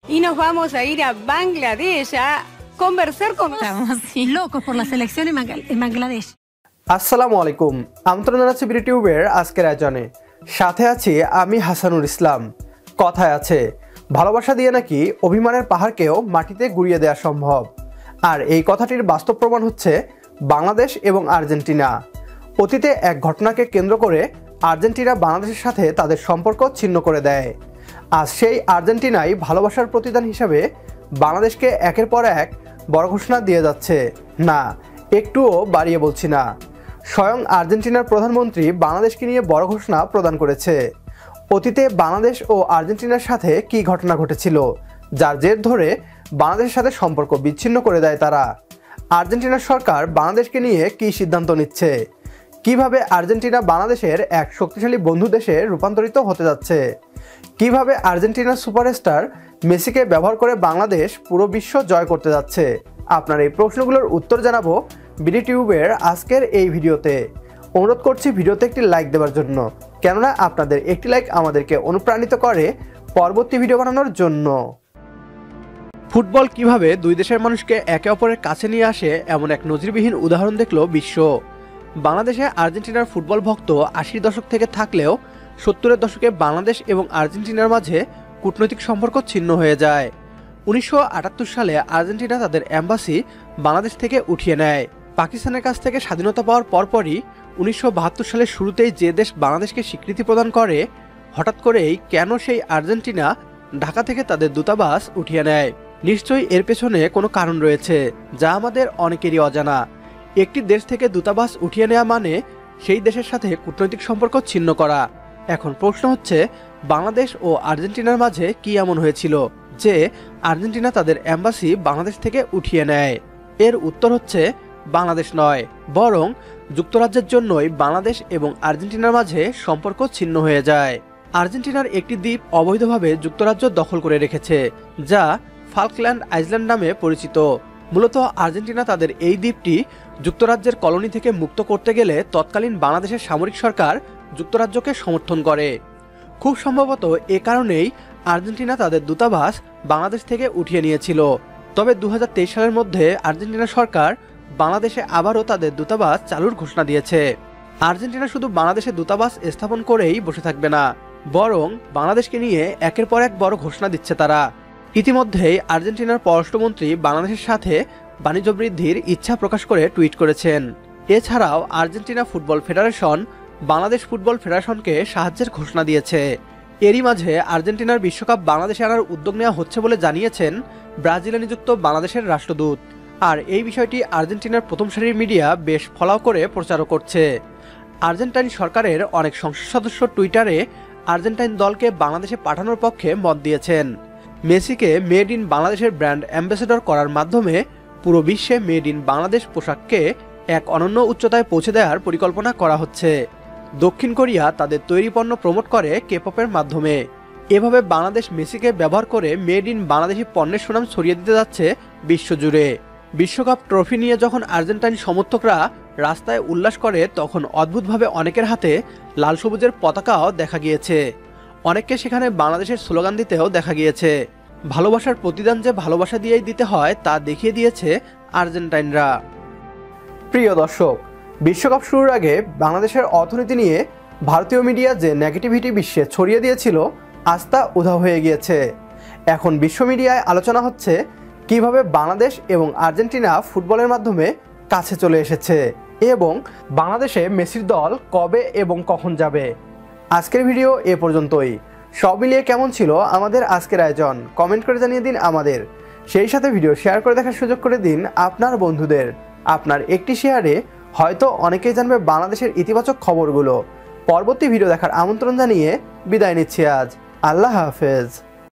y nos vamos a ir a Bangladesh a conversar con... Estamos locos por la selección en Bangladesh. আসসালামু আলাইকুম, আমন্ত্রণ জানাচ্ছি বিডিটিউবের আজকের আয়োজনে। সাথে আছি আমি হাসানুল ইসলাম। কথায় আছে, ভালোবাসা দিয়ে নাকি অভিমানের পাহাড়কেও মাটিতে গুঁড়িয়ে দেওয়া সম্ভব। আর এই কথাটির বাস্তব প্রমাণ হচ্ছে বাংলাদেশ এবং আর্জেন্টিনা। অতীতে এক ঘটনাকে কেন্দ্র করে আর্জেন্টিনা বাংলাদেশের সাথে তাদের সম্পর্ক ছিন্ন করে দেয়। আজ সেই আর্জেন্টিনাই ভালোবাসার প্রতিদান হিসাবে বাংলাদেশকে একের পর এক বড় ঘোষণা দিয়ে যাচ্ছে। না, একটুও বাড়িয়ে বলছি না। স্বয়ং আর্জেন্টিনার প্রধানমন্ত্রী বাংলাদেশকে নিয়ে বড় ঘোষণা প্রদান করেছে। অতীতে বাংলাদেশ ও আর্জেন্টিনার সাথে কী ঘটনা ঘটেছিল, যার জের ধরে বাংলাদেশের সাথে সম্পর্ক বিচ্ছিন্ন করে দেয় তারা? আর্জেন্টিনার সরকার বাংলাদেশকে নিয়ে কী সিদ্ধান্ত নিচ্ছে? কিভাবে আর্জেন্টিনা বাংলাদেশের এক শক্তিশালী বন্ধু দেশে রূপান্তরিত হতে যাচ্ছে? কিভাবে আর্জেন্টিনার সুপারস্টার মেসিকে ব্যবহার করে বাংলাদেশ পুরো বিশ্ব জয় করতে যাচ্ছে? আপনার এই প্রশ্নগুলোর উত্তর জানাবো বিডিটিউবের আজকের এই ভিডিওতে। অনুরোধ করছি ভিডিওতে একটি লাইক দেওয়ার জন্য, কেননা আপনাদের একটি লাইক আমাদেরকে অনুপ্রাণিত করে পরবর্তী ভিডিও বানানোর জন্য। ফুটবল কিভাবে দুই দেশের মানুষকে একে অপরের কাছে নিয়ে আসে, এমন এক নজিরবিহীন উদাহরণ দেখল বিশ্ব। বাংলাদেশে আর্জেন্টিনার ফুটবল ভক্ত ৮০ দশক থেকে থাকলেও ৭০-এর দশকে বাংলাদেশ এবং আর্জেন্টিনার মাঝে কূটনৈতিক সম্পর্ক ছিন্ন হয়ে যায়। ১৯৭৮ সালে আর্জেন্টিনা তাদের অ্যাম্বাসি বাংলাদেশ থেকে উঠিয়ে নেয়। পাকিস্তানের কাছ থেকে স্বাধীনতা পাওয়ার পরপরই ১৯৭২ সালের শুরুতেই যে দেশ বাংলাদেশকে স্বীকৃতি প্রদান করে, হঠাৎ করেই কেন সেই আর্জেন্টিনা ঢাকা থেকে তাদের দূতাবাস উঠিয়ে নেয়? নিশ্চয়ই এর পেছনে কোনো কারণ রয়েছে, যা আমাদের অনেকেরই অজানা। একটি দেশ থেকে দূতাবাস উঠিয়ে নেওয়া মানে সেই দেশের সাথে কূটনৈতিক সম্পর্ক ছিন্ন করা। এখন প্রশ্ন হচ্ছে, বাংলাদেশ ও আর্জেন্টিনার মাঝে কি এমন হয়েছিল যে আর্জেন্টিনা তাদের অ্যাম্বাসি বাংলাদেশ থেকে উঠিয়ে নেয়? এর উত্তর হচ্ছে বাংলাদেশ নয়, বরং যুক্তরাজ্যের জন্যই বাংলাদেশ এবং আর্জেন্টিনার মাঝে সম্পর্ক ছিন্ন হয়ে যায়। আর্জেন্টিনার একটি দ্বীপ অবৈধভাবে যুক্তরাজ্য দখল করে রেখেছে, যা ফাল্কল্যান্ড আইল্যান্ড নামে পরিচিত। মূলত আর্জেন্টিনা তাদের এই দ্বীপটি যুক্তরাজ্যের কলোনি থেকে মুক্ত করতে গেলে তৎকালীন বাংলাদেশের সামরিক সরকার যুক্তরাজ্যকে সমর্থন করে। খুব সম্ভবত এ কারণেই আর্জেন্টিনা তাদের দূতাবাস বাংলাদেশ থেকে উঠিয়ে নিয়েছিল। তবে ২০২৩ সালের মধ্যে আর্জেন্টিনা সরকার বাংলাদেশে আবারও তাদের দূতাবাস চালুর ঘোষণা দিয়েছে। আর্জেন্টিনা শুধু বাংলাদেশে দূতাবাস স্থাপন করেই বসে থাকবে না, বরং বাংলাদেশকে নিয়ে একের পর এক বড় ঘোষণা দিচ্ছে তারা। ইতিমধ্যেই আর্জেন্টিনার পররাষ্ট্রমন্ত্রী বাংলাদেশের সাথে বাণিজ্য বৃদ্ধির ইচ্ছা প্রকাশ করে টুইট করেছেন। এছাড়াও Argentina football federation Bangladesh football ফেডারেশনকে সাহায্যের ঘোষণা দিয়েছে। এরই মাঝে আর্জেন্টিনার বিশ্বকাপ বাংলাদেশে আনার উদ্যোগ নেওয়া হচ্ছে বলে জানিয়েছেন ব্রাজিলে নিযুক্ত বাংলাদেশের রাষ্ট্রদূত। আর এই বিষয়টি আর্জেন্টিনার প্রথম সারির মিডিয়া বেশ ফলাও করে প্রচারও করছে। আর্জেন্টাইন সরকারের অনেক সংসদ সদস্য টুইটারে আর্জেন্টাইন দলকে বাংলাদেশে পাঠানোর পক্ষে মত দিয়েছেন। মেসিকে মেড ইন বাংলাদেশের ব্র্যান্ড অ্যাম্বাসেডর করার মাধ্যমে পুরো বিশ্বে মেড ইন বাংলাদেশ পোশাককে এক অনন্য উচ্চতায় পৌঁছে দেওয়ার পরিকল্পনা করা হচ্ছে। দক্ষিণ কোরিয়া তাদের তৈরি পণ্য প্রমোট করে কে-পপের মাধ্যমে। এভাবে বাংলাদেশ মেসিকে ব্যবহার করে মেড ইন বাংলাদেশি পণ্যের সুনাম ছড়িয়ে দিতে যাচ্ছে বিশ্বজুড়ে। বিশ্বকাপ ট্রফি নিয়ে যখন আর্জেন্টাইন সমর্থকরা রাস্তায় উল্লাস করে, তখন অদ্ভুতভাবে অনেকের হাতে লাল সবুজের পতাকাও দেখা গিয়েছে। অনেককে সেখানে বাংলাদেশের স্লোগান দিতেও দেখা গিয়েছে। ভালোবাসার প্রতিদান যে ভালোবাসা দিয়েই দিতে হয়, তা দেখিয়ে দিয়েছে আর্জেন্টাইনরা। প্রিয় দর্শক, বিশ্বকাপ শুরুর আগে বাংলাদেশের অর্থনীতি নিয়ে ভারতীয় মিডিয়া যে নেগেটিভিটি বিশ্বে ছড়িয়ে দিয়েছিল, আজ তা উধাও হয়ে গিয়েছে। এখন বিশ্ব মিডিয়ায় আলোচনা হচ্ছে কিভাবে বাংলাদেশ এবং আর্জেন্টিনা ফুটবলের মাধ্যমে কাছে চলে এসেছে এবং বাংলাদেশে মেসির দল কবে এবং কখন যাবে। আজকের ভিডিও এ পর্যন্তই। সব মিলিয়ে কেমন ছিল আমাদের আজকের আয়োজন, কমেন্ট করে জানিয়ে দিন আমাদের। সেই সাথে ভিডিও শেয়ার করে দেখার সুযোগ করে দিন আপনার বন্ধুদের। আপনার একটি শেয়ারে হয়তো অনেকেই জানবে বাংলাদেশের ইতিবাচক খবরগুলো। পরবর্তী ভিডিও দেখার আমন্ত্রণ জানিয়ে বিদায় নিচ্ছি আজ। আল্লাহ হাফেজ।